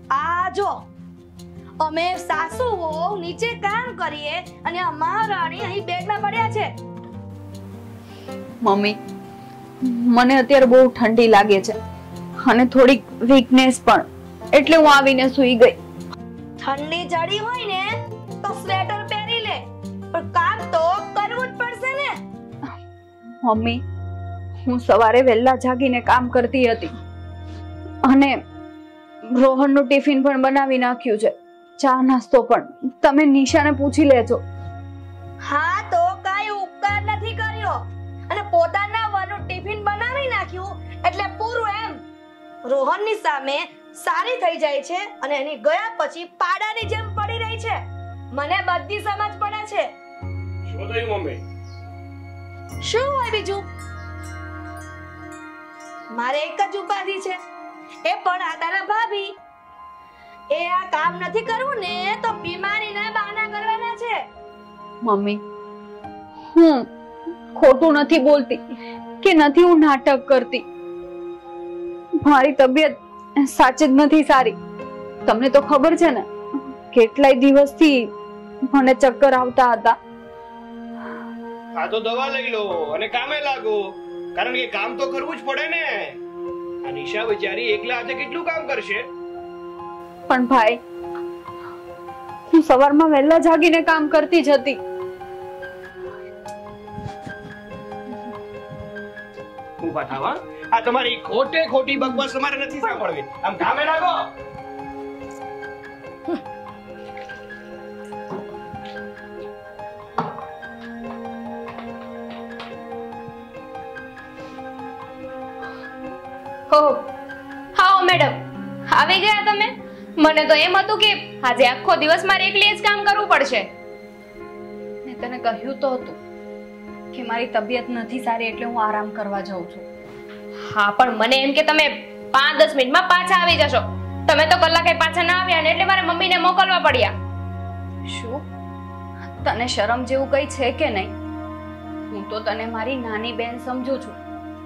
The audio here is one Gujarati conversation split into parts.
આ જો અમે સાસુઓ નીચે કામ કરીએ અને આ મહારાણી અહીં બેડમાં પડ્યા છે. મમ્મી, મને અત્યારે બહુ ઠંડી લાગે છે અને થોડીક વીકનેસ પણ, એટલે હું આવીને સૂઈ ગઈ. ઠંડી જડી હોય ને તો સ્વેટર પહેરી લે, પણ કામ તો કરવું જ પડશે ને. મમ્મી, હું સવારે વહેલા જાગીને કામ કરતી હતી અને રોહનનું ટિફિન પણ બનાવી નાખ્યું છે, ચા નાસ્તો પણ. તમે નિશાને પૂછી લેજો. હા તો કાઈ ઉપકાર નથી કર્યો અને પોતાના વનું ટિફિન બનાવી નાખ્યું એટલે પૂરું એમ. રોહનની સામે સારી થઈ જાય છે અને એની ગયા પછી પાડાની જેમ પડી રહી છે. મને બધી સમજ પડે છે. શું થયું મમ્મી? શું હોય બીજું? મારે એક જ ઉપાધિ છે, એ પણ આ તારા ભાભી. એ આ કામ નથી કરવું ને તો બીમારીના બહાના કરવાના છે. મમ્મી, હું ખોટું નથી બોલતી કે નથી હું નાટક કરતી. મારી તબિયત સાચે જ નથી સારી. તમને તો ખબર છે ને, કેટલાય દિવસથી મને ચક્કર આવતા હતા. આ તો દવા લઈ લો અને કામે લાગો, કારણ કે કામ તો કરવું જ પડે ને. આ નિશા બિચારી એકલા હાથે કેટલું કામ કરશે? પણ ભાઈ, હું સવારમાં વહેલા જાગીને કામ કરતી જ હતી. ઉભા થાવ. આ તમારી ખોટી બકવાસ તમારે નથી સાંભળવી. આમ કામે લાગો. હાઓ મેડમ, આવી ગયા તમે? મને તો એમ હતું કે આજે આખો દિવસ મારે એકલી જ કામ કરવું પડશે. મેં તને કહ્યું તો હતું કે મારી તબિયત નથી સારી એટલે હું આરામ કરવા જાઉં છું. હા, પણ મને એમ કે તમે 5-10 મિનિટમાં પાછા આવી જશો. તમે તો કલાકે પાછા ના આવ્યા ને એટલે મારે મમ્મીને મોકલવા પડ્યા. શું તને શરમ જેવું કઈ છે કે નહીં? હું તો તને મારી નાની બેન સમજુ છું.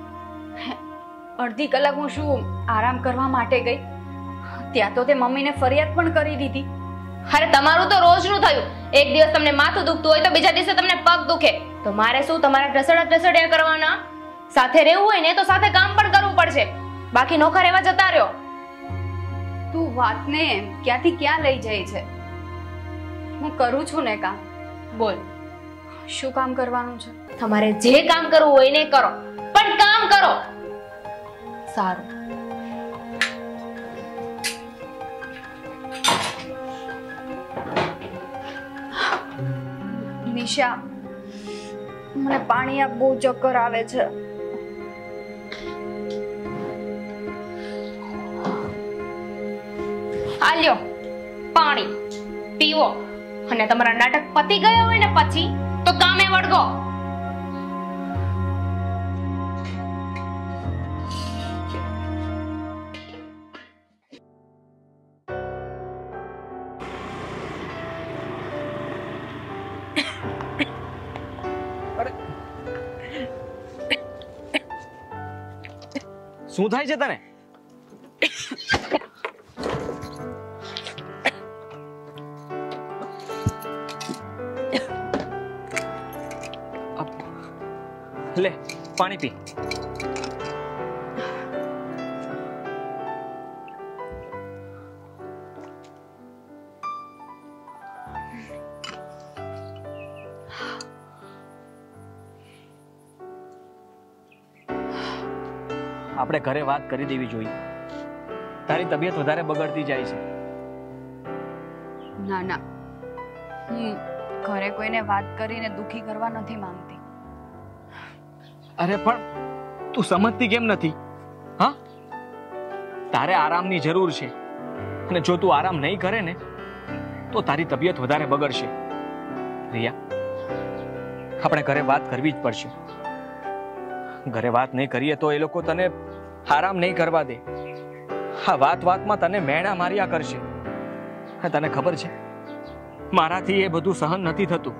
અડધી કલાક હું શું આરામ કરવા માટે ગઈ, ત્યાં તો તે મમ્મીને ફરિયાદ પણ કરી દીધી. અરે તમારું તો રોજનું થયું. એક દિવસ તમને માથું દુખતું હોય તો બીજા દિવસે તમને પગ દુખે. તો મારે શું તમારે ઢસડ્યા કરવાના? સાથે રહેવું હોય ને તો સાથે કામ પણ કરવું પડશે, બાકી નોખા રહેવા જતા રહ્યો. તું વાતને ક્યાંથી ક્યાં લઈ જાય છે? હું કરું છું ને કામ. બોલ, શું કામ કરવાનું છે? તમારે જે કામ કરવું હોય ને કરો, પણ કામ કરો. સારું. નિશા, મને પાણી આપ, બહુ ચક્કર આવે છે. આ લ્યો પાણી પીવો અને તમારા નાટક પતી ગયા હોય ને પછી તો કામે વળગો. શું થાય છે તને? લે પાણી પી. આપણે ઘરે વાત કરી દેવી જોઈએ. તારી તબિયત વધારે બગડતી જાય છે. ના ના, હું ઘરે કોઈને વાત કરીને દુખી કરવા નથી માંગતી. અરે પણ તું સમજતી કેમ નથી? હા, તારે આરામની જરૂર છે અને જો તું આરામ નહીં કરે ને તો તારી તબિયત વધારે બગડશે. રિયા, આપણે ઘરે વાત કરવી જ પડશે. ઘરે વાત નહીં કરીએ તો એ લોકો તને આરામ નહીં કરવા દે. હા, વાતમાં તને મેણા માર્યા કરશે. તને ખબર છે, મારાથી એ બધું સહન નથી થતું.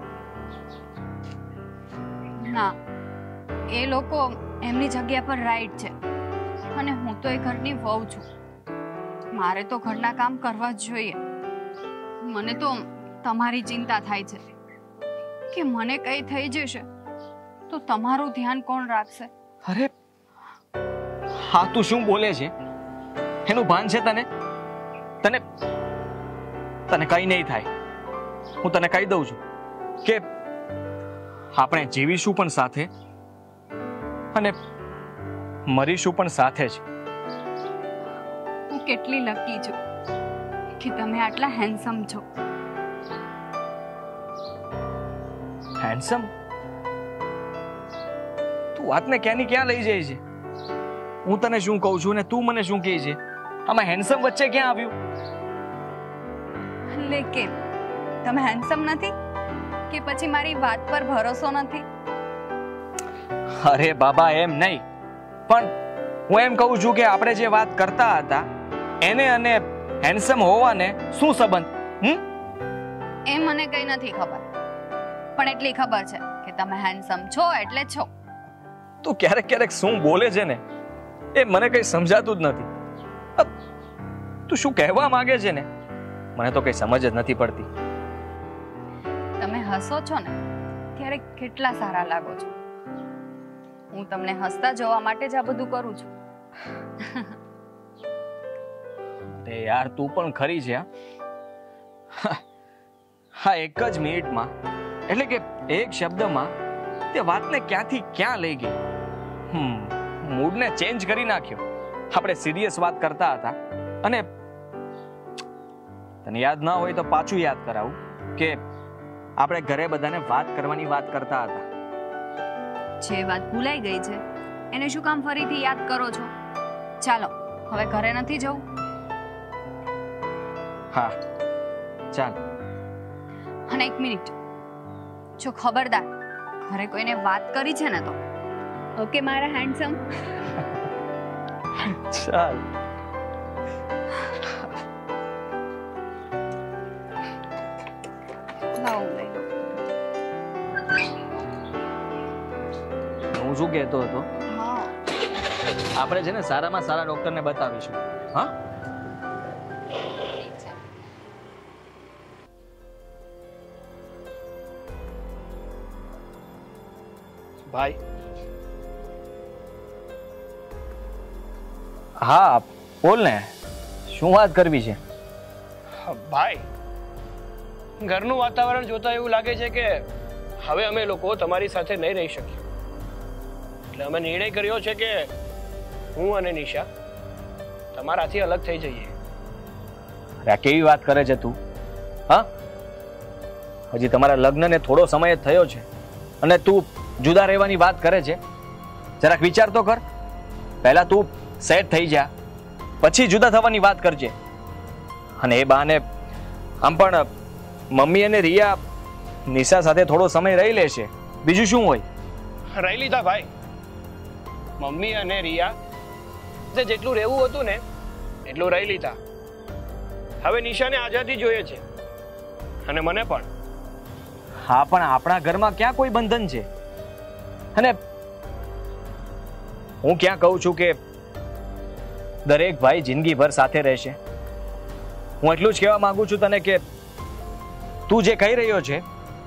ના, એ લોકો એમની જગ્યા પર રાઈટ છે અને હું તો એ ઘરની વહુ છું. મારે તો ઘરના કામ કરવા જ જોઈએ. મને તો તમારી ચિંતા થાય છે કે મને કઈ થઈ જશે તો તમારું ધ્યાન કોણ રાખશે? અરે હા, તું શું બોલે છે? એનું ભાન છે તને? તને તને કઈ નહીં થાય. હું તને કહી દઉં છું કે આપણે જીવીશું પણ સાથે અને મરીશું પણ સાથે જ. હું કેટલી લકી છું કે તમે આટલા હેન્ડસમ છો. હેન્ડસમ? તું વાતને ક્યાંની ક્યાં લઈ જાય છે? હું તને શું કહું છું ને તું મને શું કહે છે? આમાં હેન્ડસમ વચ્ચે ક્યાં આવ્યું? લેકિન તમે હેન્ડસમ નથી કે પછી મારી વાત પર ભરોસો નથી? અરે બાબા, એમ નહીં, પણ હું એમ કહું છું કે આપણે જે વાત કરતા હતા એને અને હેન્ડસમ હોવાને શું સંબંધ? એ મને કઈ નથી ખબર, પણ એટલી ખબર છે કે તમે હેન્ડસમ છો એટલે છો. તું ક્યારેક ક્યારેક શું બોલે છે ને એ મને કઈ સમજાતું જ નથી. તું શું કહેવા માંગે છે ને મને તો કઈ સમજ જ નથી પડતી. તમે હસો છો ને ત્યારે કેટલા સારા લાગો છો. હું તમને હસતા જોવા માટે જ આ બધું કરું છું. અરે યાર, તું પણ ખરી છે. હા, એક જ મિનિટમાં, એટલે કે એક શબ્દમાં તે વાતને ક્યાંથી ક્યાં લઈ ગઈ. મૂડને ચેન્જ કરી નાખ્યો. આપણે સિરિયસ વાત કરતા હતા અને તને યાદ ના હોય તો પાછું યાદ કરાવું કે આપણે ઘરે બધાને વાત કરવાની વાત કરતા હતા. જે વાત ભૂલાઈ ગઈ છે એને શું કામ ફરીથી યાદ કરો છો? ચાલો હવે ઘરે નથી જવું? હા ચાલ. અને એક મિનિટ, જો ખબરદાર ઘરે કોઈને વાત કરી છે ને તો ઓકે મારા હેન્ડસમ? ચાલ. લાવો લઈ લો. હું શું કહેતો હતો, હા, આપણે છે ને સારામાં સારા ડોક્ટરને બતાવીશું. હા, ઠીક છે. ભાઈ, હા બોલ ને, શું વાત કરવી છે? ભાઈ, ઘરનું વાતાવરણ જોતા એવું લાગે છે કે હવે અમે લોકો તમારી સાથે નહીં રહી શકીએ. એટલે અમે નિર્ણય કર્યો છે કે હું અને નિશા તમારાથી અલગ થઈ જઈએ. અરે આ કેવી વાત કરે છે તું? હા, હજી તમારા લગ્નને થોડો સમય જ થયો છે અને તું જુદા રહેવાની વાત કરે છે? જરાક વિચાર તો કર. પહેલા તું સેટ થઈ જા, પછી જુદા થવાની વાત કરજે. અને એ બહાને આમ પણ મમ્મી અને રિયા નિશા સાથે થોડો સમય રહી લેશે, બીજું શું હોય? રહી લીધા ભાઈ. મમ્મી અને રિયા જે જેટલું રહેવું હતું ને એટલું રહી લીધા. હવે નિશાને આઝાદી જોઈએ છે અને મને પણ. હા, પણ આપણા ઘરમાં ક્યાં કોઈ બંધન છે? અને હું ક્યાં કહું છું કે દરેક ભાઈ જિંદગીભર સાથે રહેશે. હું એટલું જ કહેવા માંગુ છું તને કે તું જે કહી રહ્યો છે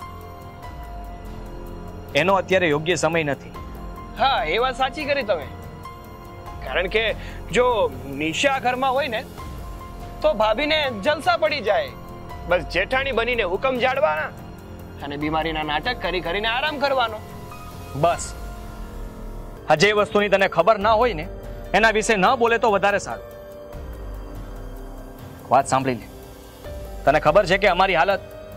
એનો અત્યારે યોગ્ય સમય નથી. હા, એ વાત સાચી કરી તમે. કારણ કે જો નિશા ઘરમાં હોય ને તો ભાભીને જલસા પડી જાય. બસ જેઠાણી બનીને હુકમ જાળવાના અને બીમારીના નાટક કરી કરીને આરામ કરવાનો. બસ આ જે વસ્તુની તને ખબર ના હોય ને એના વિશે ન બોલે તો વધારે સારું. વાત સાંભળી લે. તને ખબર છે કે અમારી હાલત,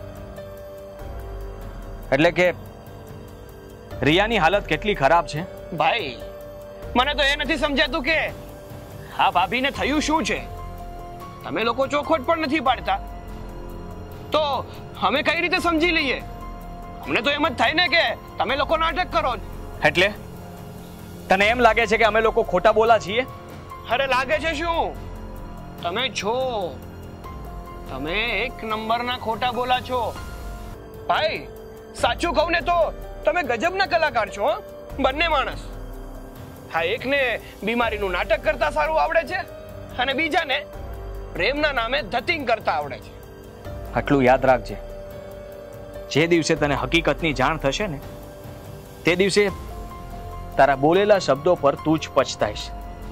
એટલે કે રિયાની હાલત કેટલી ખરાબ છે? ભાઈ, મને તો એ નથી સમજાતું કે આ ભાભીને થયું શું છે. તમે લોકો ચોખવટ પણ નથી પાડતા તો અમે કઈ રીતે સમજી લઈએ? અમને તો એમ જ થાય ને કે તમે લોકો નાટક કરો. એટલે તને એમ લાગે છે કે અમે લોકો ખોટા બોલા છીએ? અરે લાગે છે શું? તમે છો, તમે એક નંબરના ખોટા બોલા છો. ભાઈ, સાચું કહું ને તો તમે ગજબના કલાકાર છો. બંને માણસ. હા, એકને બીમારીનું નાટક કરતા સારું આવડે છે અને બીજાને પ્રેમના નામે ધતિંગ કરતા આવડે છે. આટલું યાદ રાખજે, જે દિવસે તને હકીકતની જાણ થશે ને તે દિવસે તારા બોલેલા શબ્દો પર તું જ પછતાઈશ.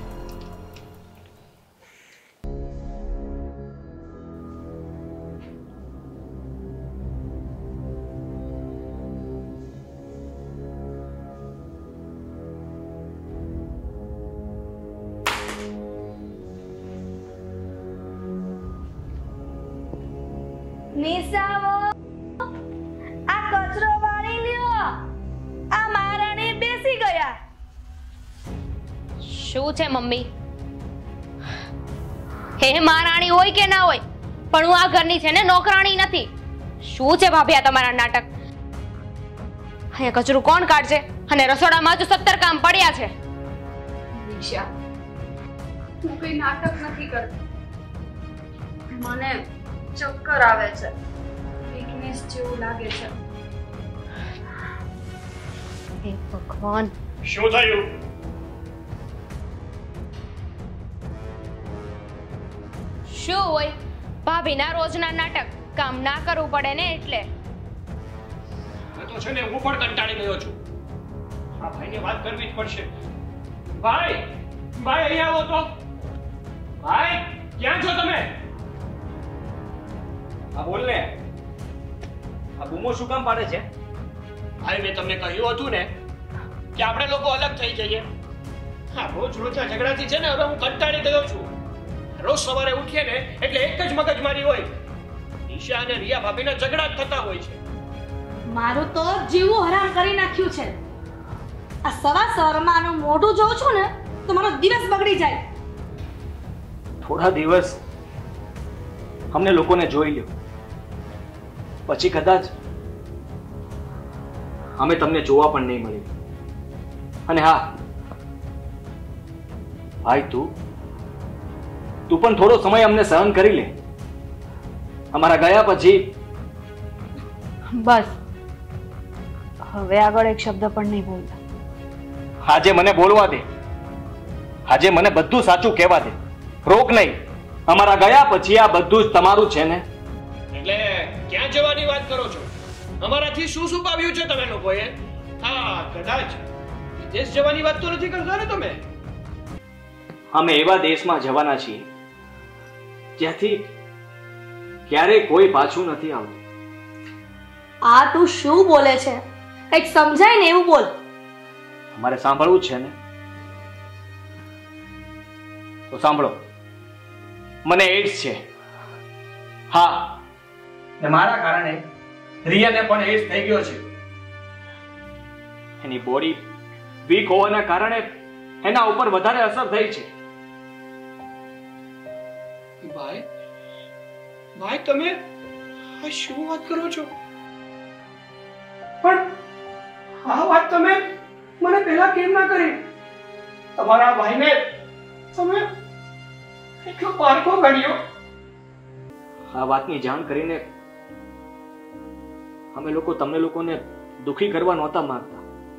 નિશાઓ, આ કચરો વાળી લ્યો. આ મહારાણી બેસી ગયા. શું છે મમ્મી? હે મહારાણી હોય કે ના હોય, પણ હું આ ઘરની છે ને નોકરાણી નથી. શું છે ભાભી આ તમારા નાટક? અહીંયા કચરું કોણ કાઢશે? અને રસોડામાં જો 17 કામ પડ્યા છે. નિશા, હું કઈ નાટક નથી કરતી. મને ચક્કર આવે છે, વીકનેસ જેવું લાગે છે. હે ભગવાન, શું થયું? શું હોય? ભાભીના રોજના નાટક. કામ ના કરવું પડે ને એટલે. મેં તો છે ને હું પણ કંટાળી ગયો છું. આ ભાઈને વાત કરવી જ પડશે. ભાઈ, ભાઈ અહીંયા આવો તો. ભાઈ, ક્યાં છો તમે? હા બોલ ને, આ બૂમો શું કામ પાડે છે? ભાઈ, મેં તમને કહ્યું હતું ને કે આપણે લોકો અલગ થઈ જઈએ. હા, રોજ રોજના ઝઘડાથી છે ને હવે હું કંટાળી ગયો છું. રોજ સવારે ઉઠીએ ને એટલે એક જ મગજમારી હોય. ઈશા અને રિયા ભાભીના ઝઘડા જ થતા હોય છે. મારું તો જીવું હરામ કરી નાખ્યું છે. આ સવારમાં આનું મોઢું જોઉં છું ને તો મારો દિવસ બગડી જાય. થોડા દિવસ અમને લોકોને જોઈ લ્યો, પછી કદાચ અમે તમને જોવા પણ નહીં મળીએ. અને હા ભાઈ, તું પણ થોડો સમય અમને સહન કરી લે. અમારા ગયા પછી બસ, હવે આગળ એક શબ્દ પણ નહીં બોલતા. આજે મને બોલવા દે, આજે મને બધું સાચું કહેવા દે. રોક નહીં. અમારા ગયા પછી આ બધું જ તમારું છે ને? એટલે ક્યાં જવાની વાત કરો છો? અમારાથી શું છુપાવ્યું છે તમે લોકોએ? હા, કદાચ વિદેશ જવાની વાત તો નથી કરતા ને તમે? અમે એવા દેશમાં જવાના છીએ જ્યાંથી ક્યારેય કોઈ પાછું નથી આવતું. આ તું શું બોલે છે? કંઈક સમજાય ને એવું બોલ. અમારે સાંભળવું જ છે ને, તો સાંભળો. મને એડ્સ છે. હા, ને મારા કારણે રિયાને પણ એડ્સ થઈ ગયો છે. એની બોડી વીક હોવાના કારણે એના ઉપર વધારે અસર થઈ છે. ભાઈ, ભાઈ તમે આ શું વાત કરો છો? પણ આ વાત તમે મને પહેલા કેમ ના કરી? તમારા ભાઈને તમે એટલો પારકો ગણ્યો. આ વાતની જાણ કરીને અમે લોકો તમને લોકોને દુખી કરવા નહોતા માંગતા,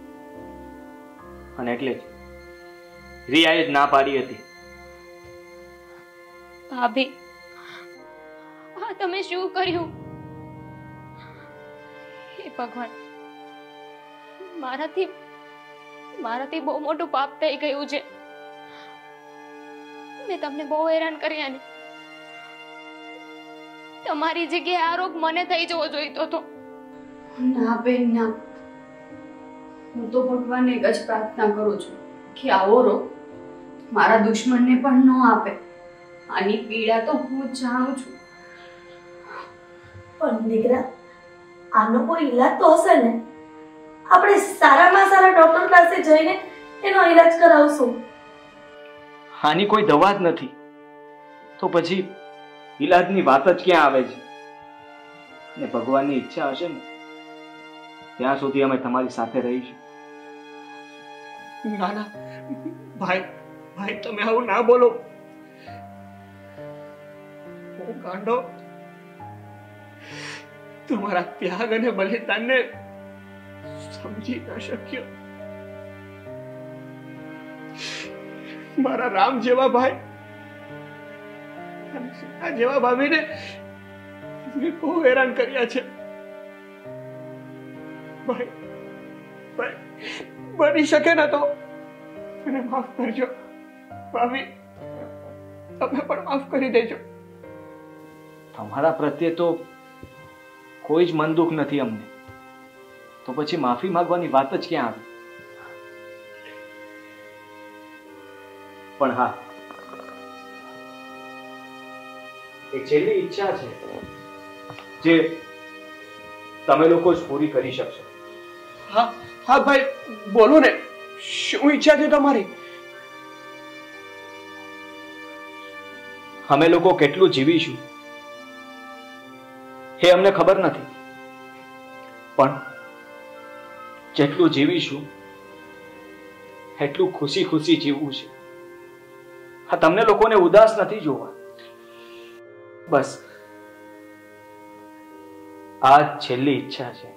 અને એટલે જ રિયાએ જ ના પાડી હતી. ભાભી, આ તમે શું કર્યું? હે ભગવાન, મારાથી બહુ મોટું પાપ થઈ ગયું છે. મેં તમને બહુ હેરાન કર્યા ને. તમારી જગ્યાએ આ રોગ મને થઈ જવો જોઈતો હતો. ના બેન ના, હું તો ભગવાનને એક જ પ્રાર્થના કરું છું કે આવો રોગ મારા દુશ્મનને પણ ન આપે. આની પીડા તો હું જ જાણું છું. પણ દીકરા, આનો કોઈ ઈલાજ તો હશે ને? આપણે સારામાં સારા ડોક્ટર પાસે જઈને એનો ઈલાજ કરાવશું. આની કોઈ દવા જ નથી, તો પછી ઈલાજની વાત જ ક્યાં આવે છે? ને ભગવાનની ઈચ્છા હશે ને ત્યાં સુધી અમે તમારી સાથે રહીશું. ના ના ભાઈ, ભાઈ તમે આવું ના બોલો. હું ગાંડો તમારા ત્યાગ અને બલિદાનને સમજી ન શક્યો. મારા રામ જેવા ભાઈ આ જેવા ભાભીને મેં બહુ હેરાન કર્યા છે. ભાઈ બની શકે ને તો મને માફ કરજો. ભાભી તમે પણ માફ કરી દેજો. તમારા પ્રત્યે તો કોઈ જ મન દુઃખ નથી અમને, તો પછી માફી માંગવાની વાત જ ક્યાં આવી? પણ હા, એક છેલ્લી ઈચ્છા છે જે તમે લોકો જ પૂરી કરી શકશો. હા હા ભાઈ, બોલો ને, શું ઈચ્છા છે તમારી? અમે લોકો કેટલું જીવીશું એ અમને ખબર નથી, પણ જેટલું જીવીશું એટલું ખુશી ખુશી જીવવું છે. હા, તમને લોકોને ઉદાસ નથી જોવા. બસ આ જ છેલ્લી ઈચ્છા છે.